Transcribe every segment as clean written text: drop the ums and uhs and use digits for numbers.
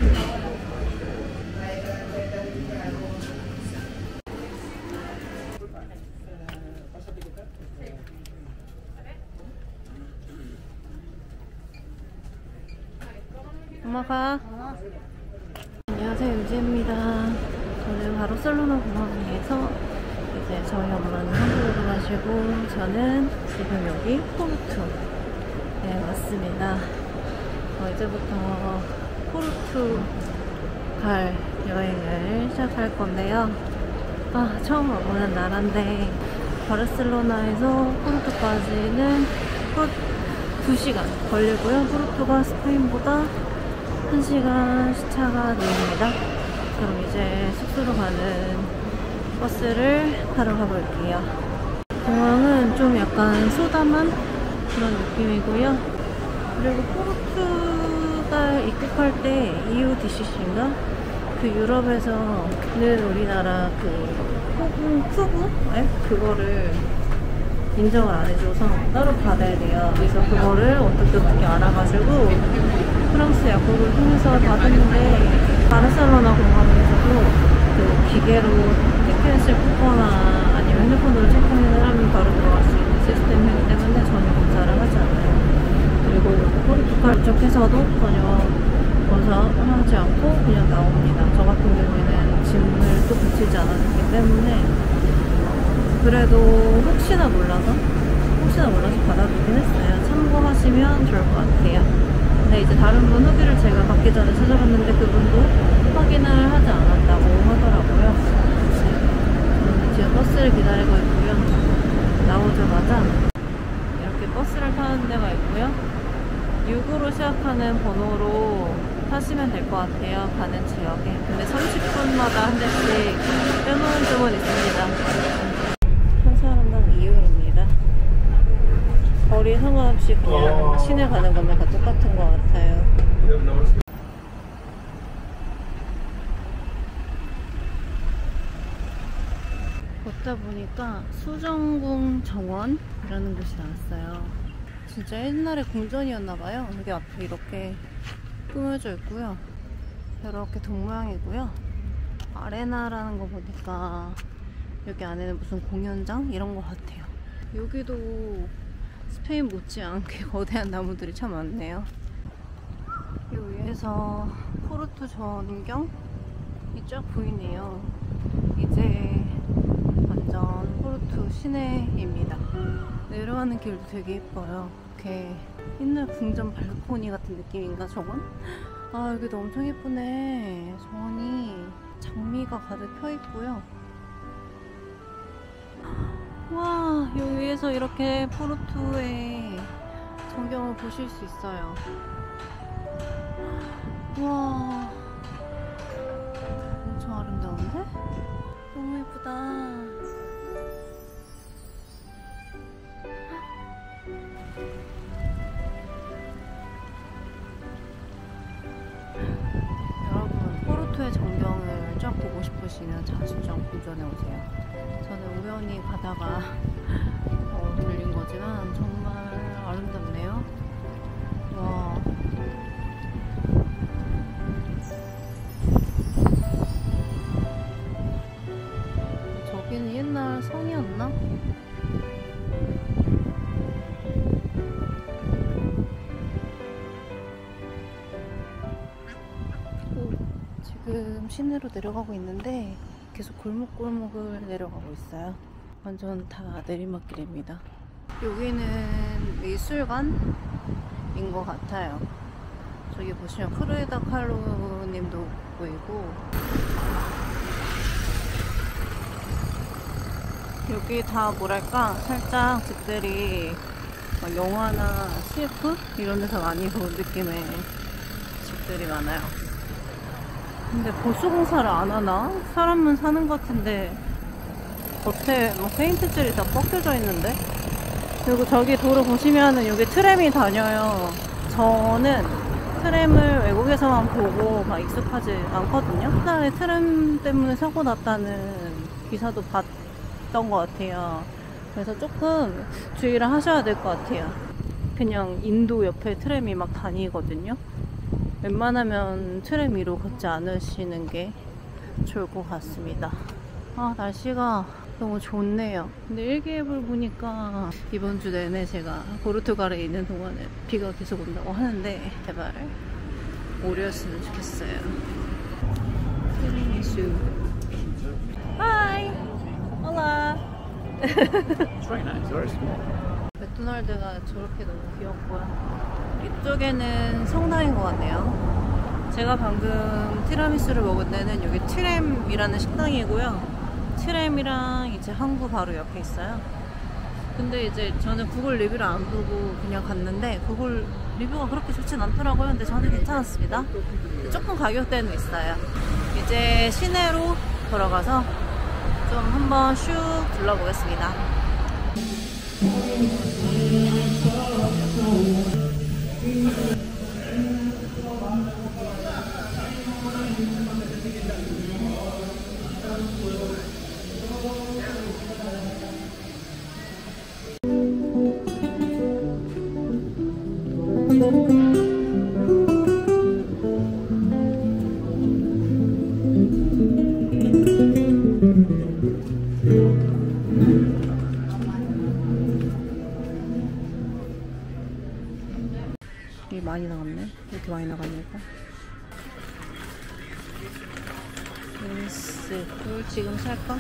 엄마가. 안녕하세요, 유지입니다. 저는 바르셀로나 공항에서 이제 저희 엄마는 한국으로 가시고 저는 지금 여기 포르투에 왔습니다. 이제부터 포르투갈 여행을 시작할 건데요. 처음 와보는 나라인데 바르셀로나에서 포르투까지는 2시간 걸리고요. 포르투가 스페인보다 1시간 시차가 납니다. 그럼 이제 숙소로 가는 버스를 타러 가볼게요. 공항은 좀 약간 소담한 그런 느낌이고요. 그리고 포르투갈 입국할 때 EUDCC인가? 그 유럽에서는 우리나라 그 후구? 그거를 인정을 안 해줘서 따로 받아야 돼요. 그래서 그거를 어떻게 알아가지고 프랑스 약국을 통해서 받았는데 바르셀로나 공항에서도 그 기계로 티켓을 뽑거나 아니면 핸드폰으로 체크인을 하면 바로 들어갈 수 있는 시스템이기 때문에 전혀 검사를 하지 않아요. 그리고 포르투갈 쪽에서도 전혀 검사하지 않고 그냥 나옵니다. 저 같은 경우에는 짐을 또 붙이지 않았기 때문에 그래도 혹시나 몰라서 받아보긴 했어요. 참고하시면 좋을 것 같아요. 근데 이제 다른 분 후기를 제가 받기 전에 찾아봤는데 그분도 확인을 하지 않았다고 하더라고요. 저는 지금 버스를 기다리고 있고요. 나오자마자 이렇게 버스를 타는 데가 있고요. 6으로 시작하는 번호로 타시면 될 것 같아요. 가는 지역에. 근데 30분마다 한 대씩 빼놓은 쪽은 있습니다. 한 사람당 2유로입니다. 거리 상관없이 그냥 시내 가는 거면 다 똑같은 것 같아요. 걷다 보니까 수정궁 정원이라는 곳이 나왔어요. 진짜 옛날에 궁전이었나봐요. 여기 앞에 이렇게 꾸며져 있고요. 이렇게 동 모양이고요. 아레나라는 거 보니까 여기 안에는 무슨 공연장? 이런 거 같아요. 여기도 스페인 못지않게 거대한 나무들이 참 많네요. 이 위에서 포르투 전경이 쫙 보이네요. 이제 완전 포르투 시내입니다. 내려가는 길도 되게 예뻐요. 이렇게 옛날 궁전 발코니 같은 느낌인가 저건? 여기도 엄청 예쁘네. 정원이 장미가 가득 펴있고요. 와, 여기 위에서 이렇게 포르투의 전경을 보실 수 있어요. 와, 엄청 아름다운데? 너무 예쁘다. 여러분, 포르투의 전경을 쫙 보고 싶으시면 자수정 궁전에 오세요. 저는 우연히 가다가 들린 거지만 정말 아름답네요. 와. 저기는 옛날 성이었나? 지금 시내로 내려가고 있는데 계속 골목골목을 내려가고 있어요. 완전 다 내리막길입니다. 여기는 미술관인 것 같아요. 저기 보시면 프리다 칼로 님도 보이고, 여기 다 뭐랄까 살짝 집들이 영화나 CF 이런 데서 많이 본 느낌의 집들이 많아요. 근데 보수공사를 안 하나? 사람은 사는 것 같은데 겉에 페인트칠이 다 벗겨져 있는데? 그리고 저기 도로 보시면은 여기 트램이 다녀요. 저는 트램을 외국에서만 보고 막 익숙하지 않거든요. 옛날에 트램 때문에 사고 났다는 기사도 봤던 것 같아요. 그래서 조금 주의를 하셔야 될 것 같아요. 그냥 인도 옆에 트램이 막 다니거든요. 웬만하면 트램 위로 걷지 않으시는 게 좋을 것 같습니다. 아, 날씨가 너무 좋네요. 근데 일기예보를 보니까 이번 주 내내 제가 포르투갈에 있는 동안에 비가 계속 온다고 하는데 제발 오렸으면 좋겠어요. 티라미수. Hi. Hola. It's very nice, very small. 맥도날드가 저렇게 너무 귀엽고요. 이쪽에는 성당인 것 같네요. 제가 방금 티라미수를 먹은 데는 여기 트램이라는 식당이고요. 트램이랑 이제 항구 바로 옆에 있어요. 근데 이제 저는 구글 리뷰를 안 보고 그냥 갔는데 구글 리뷰가 그렇게 좋진 않더라고요. 근데 저는 괜찮았습니다. 조금 가격대는 있어요. 이제 시내로 돌아가서 좀 한번 슉 둘러보겠습니다. 많이 나갔네. 이렇게 많이 나가니까. 이걸 지금 살까?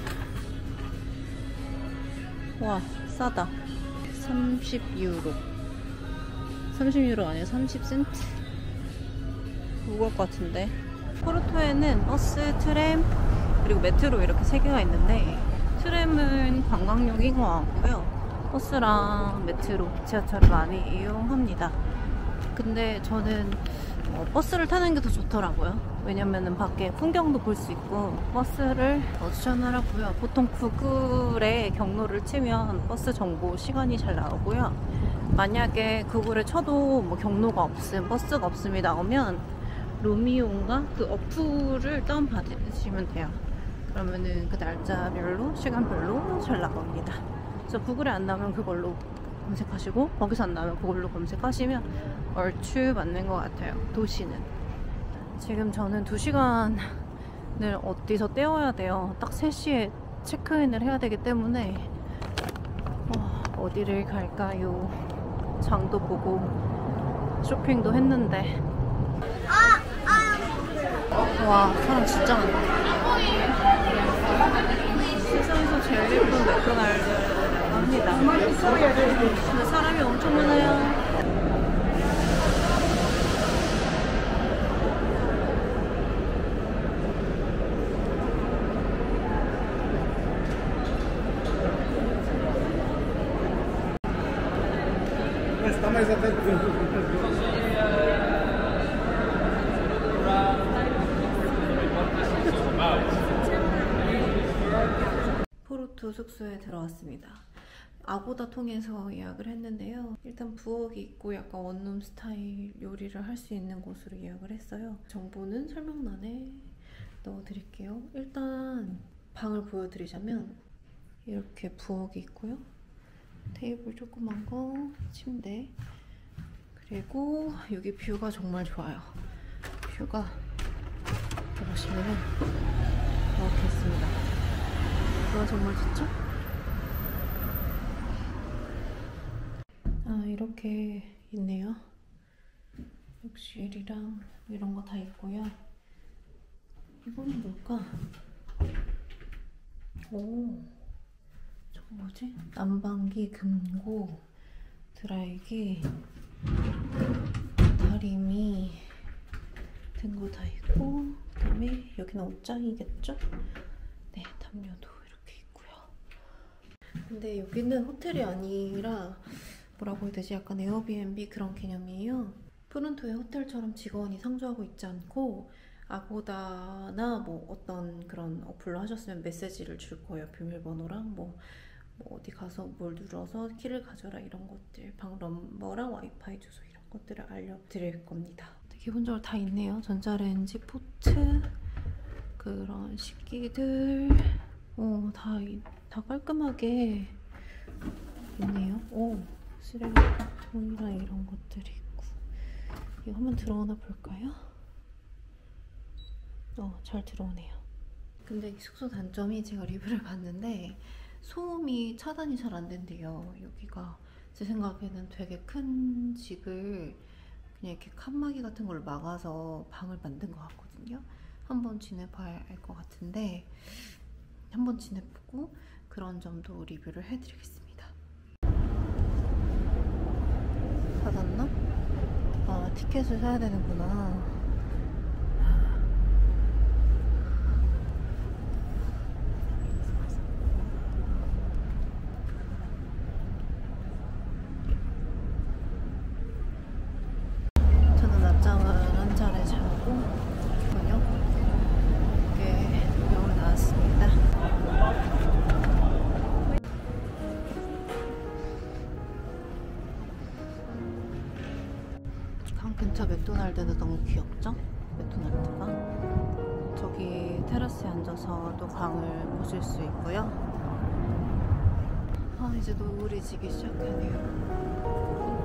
와, 싸다. 30유로. 30유로 아니야, 30센트? 무거울 것 같은데. 포르토에는 버스, 트램, 그리고 메트로 이렇게 3개가 있는데 트램은 관광용인 것 같고요. 버스랑 메트로, 지하철을 많이 이용합니다. 근데 저는 버스를 타는 게 더 좋더라고요. 왜냐면은 밖에 풍경도 볼 수 있고 버스를 더 추천하라고요. 보통 구글에 경로를 치면 버스 정보 시간이 잘 나오고요. 만약에 구글에 쳐도 뭐 경로가 없음, 버스가 없음이 나오면 로미오인가 그 어플을 다운받으시면 돼요. 그러면은 그 날짜별로, 시간별로 잘 나옵니다. 그래서 구글에 안 나오면 그걸로 검색하시고 거기서 안 나오면 그걸로 검색하시면 얼추 맞는 것 같아요. 도시는. 지금 저는 2시간을 어디서 때워야 돼요. 딱 3시에 체크인을 해야 되기 때문에 어디를 갈까요? 장도 보고 쇼핑도 했는데 와, 사람 진짜 많다. 세상에서 제일 예쁜 맥도날드라고 합니다. 근데 사람이 엄청 많아요. 포르토 숙소에 들어왔습니다. 아고다 통해서 예약을 했는데요. 일단 부엌이 있고 약간 원룸 스타일 요리를 할 수 있는 곳으로 예약을 했어요. 정보는 설명란에 넣어드릴게요. 일단 방을 보여드리자면 이렇게 부엌이 있고요. 테이블 조그만 거, 침대, 그리고 여기 뷰가 정말 좋아요. 뷰가 보시면 이렇게 있습니다. 뷰가 정말 좋죠? 아, 이렇게 있네요. 욕실이랑 이런 거 다 있고요. 이거는 뭘까? 오, 저거 뭐지? 난방기, 금고, 드라이기, 다리미 등 거 다 있고, 그 다음에 여기는 옷장이겠죠? 네, 담요도 이렇게 있고요. 근데 여기는 호텔이 아니라 뭐라고 해야 되지? 약간 에어비앤비 그런 개념이에요. 포르토의 호텔처럼 직원이 상주하고 있지 않고 아고다나 뭐 어떤 그런 어플로 하셨으면 메시지를 줄 거예요. 비밀번호랑 뭐 어디 가서 뭘 눌러서 키를 가져라 이런 것들, 방 넘버랑 와이파이 주소 이런 것들을 알려드릴 겁니다. 기본적으로 다 있네요. 전자레인지, 포트, 그런 식기들, 다 깔끔하게 있네요. 쓰레기통이랑 이런 것들이 있고, 여기 한번 들어오나 볼까요? 잘 들어오네요. 근데 이 숙소 단점이 제가 리뷰를 봤는데 소음이 차단이 잘 안 된대요. 여기가 제 생각에는 되게 큰 집을 그냥 이렇게 칸막이 같은 걸 막아서 방을 만든 것 같거든요. 한번 지내봐야 알 것 같은데 한번 지내보고 그런 점도 리뷰를 해드리겠습니다. 닫았나? 아, 티켓을 사야 되는구나. 저는 낮잠을 한 차례 자고 저녁에 병을 나왔습니다. 강 근처 맥도날드는 너무 귀엽죠? 맥도날드가 저기 테라스에 앉아서 또 강을 보실 수 있고요. 아, 이제 노을이 지기 시작하네요.